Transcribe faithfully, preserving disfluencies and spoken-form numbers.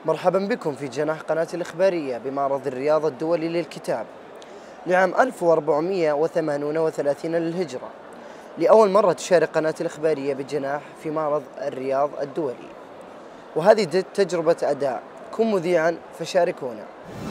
مرحبا بكم في جناح قناة الإخبارية بمعرض الرياض الدولي للكتاب لعام ألف وأربعمئة وثمانية وثلاثين للهجرة. لأول مرة تشارك قناة الإخبارية بجناح في معرض الرياض الدولي، وهذه تجربة أداء. كن مذيعا فشاركونا.